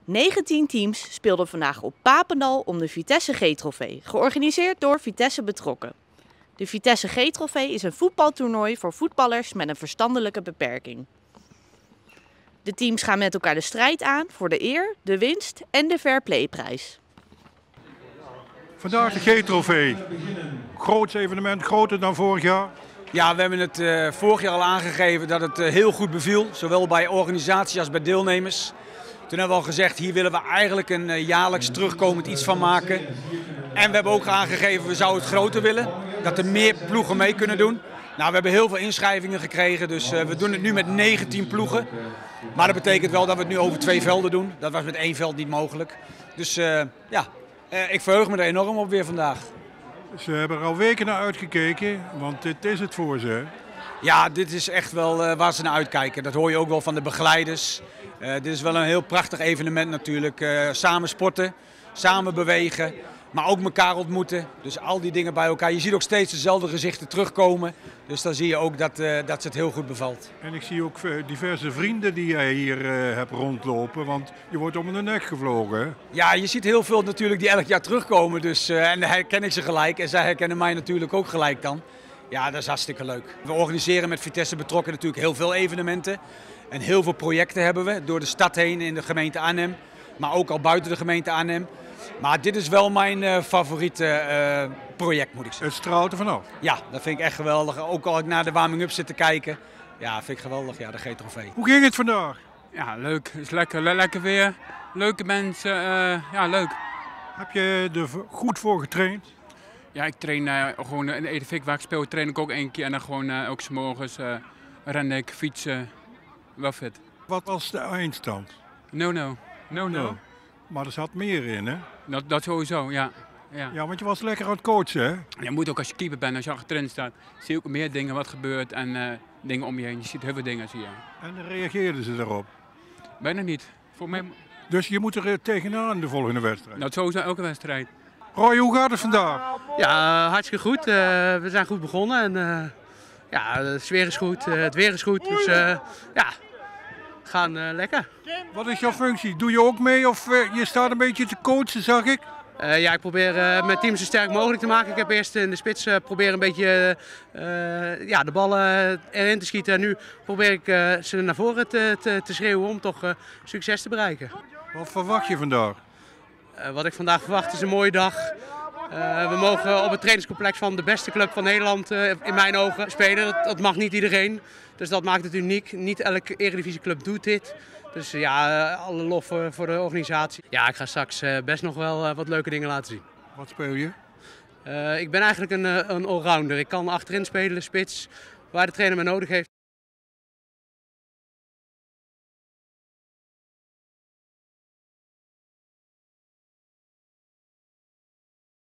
19 teams speelden vandaag op Papendal om de Vitesse G-trofee, georganiseerd door Vitesse Betrokken. De Vitesse G-trofee is een voetbaltoernooi voor voetballers met een verstandelijke beperking. De teams gaan met elkaar de strijd aan voor de eer, de winst en de fairplayprijs. Vandaag de G-trofee. Groot evenement, groter dan vorig jaar. Ja, we hebben het vorig jaar al aangegeven dat het heel goed beviel. Zowel bij organisatie als bij deelnemers. Toen hebben we al gezegd, hier willen we eigenlijk een jaarlijks terugkomend iets van maken. En we hebben ook aangegeven, we zouden het groter willen. Dat er meer ploegen mee kunnen doen. Nou, we hebben heel veel inschrijvingen gekregen, dus we doen het nu met 19 ploegen. Maar dat betekent wel dat we het nu over 2 velden doen. Dat was met 1 veld niet mogelijk. Dus ik verheug me er enorm op weer vandaag. Ze hebben er al weken naar uitgekeken, want dit is het voor ze. Hè? Ja, dit is echt wel waar ze naar uitkijken. Dat hoor je ook wel van de begeleiders. Dit is wel een heel prachtig evenement natuurlijk. Samen sporten, samen bewegen, maar ook elkaar ontmoeten. Dus al die dingen bij elkaar. Je ziet ook steeds dezelfde gezichten terugkomen. Dus dan zie je ook dat ze het heel goed bevalt. En ik zie ook diverse vrienden die jij hier hebt rondlopen, want je wordt om de nek gevlogen. Hè? Ja, je ziet heel veel natuurlijk die elk jaar terugkomen. Dus, en dan herken ik ze gelijk en zij herkennen mij natuurlijk ook gelijk dan. Ja, dat is hartstikke leuk. We organiseren met Vitesse Betrokken natuurlijk heel veel evenementen. En heel veel projecten hebben we door de stad heen in de gemeente Arnhem. Maar ook al buiten de gemeente Arnhem. Maar dit is wel mijn favoriete project, moet ik zeggen. Het straalt er vanaf? Ja, dat vind ik echt geweldig. Ook al ik naar de warming-up zit te kijken. Ja, vind ik geweldig, ja, de G-trofee. Hoe ging het vandaag? Ja, leuk. Het is lekker weer. Leuke mensen. Ja, leuk. Heb je er goed voor getraind? Ja, ik train gewoon in de Edevik waar ik speel, train ik ook 1 keer. En dan gewoon ook 's morgens ren ik, fietsen. Wel fit. Wat was de eindstand? 0-0. Ja, maar er zat meer in, hè? Dat sowieso, ja. Ja, want je was lekker aan het coachen, hè? Je moet ook als je keeper bent, als je achterin staat, zie je ook meer dingen wat gebeurt en dingen om je heen. Je ziet heel veel dingen, zie je. En reageerden ze daarop? Bijna niet. Voor mij... Dus je moet er tegenaan de volgende wedstrijd? Nou, sowieso elke wedstrijd. Roy, hoe gaat het vandaag? Ja, hartstikke goed. We zijn goed begonnen en ja, de sfeer is goed, het weer is goed. Dus ja, we gaan lekker. Wat is jouw functie? Doe je ook mee of je staat een beetje te coachen, zag ik? Ja, ik probeer mijn team zo sterk mogelijk te maken. Ik heb eerst in de spits proberen een beetje ja, de ballen erin te schieten. En nu probeer ik ze naar voren te schreeuwen om toch succes te bereiken. Wat verwacht je vandaag? Wat ik vandaag verwacht is een mooie dag. We mogen op het trainingscomplex van de beste club van Nederland in mijn ogen spelen. Dat mag niet iedereen. Dus dat maakt het uniek. Niet elke eredivisieclub doet dit. Dus ja, alle lof voor de organisatie. Ja, ik ga straks best nog wel wat leuke dingen laten zien. Wat speel je? Ik ben eigenlijk een allrounder. Ik kan achterin spelen, spits, waar de trainer me nodig heeft.